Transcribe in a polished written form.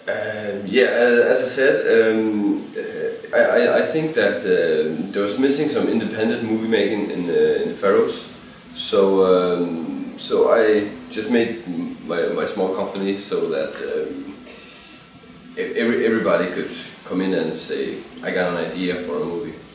As I said, I think that there was missing some independent movie making in the Faroes, so I just made my small company so that everybody could come in and say, I got an idea for a movie.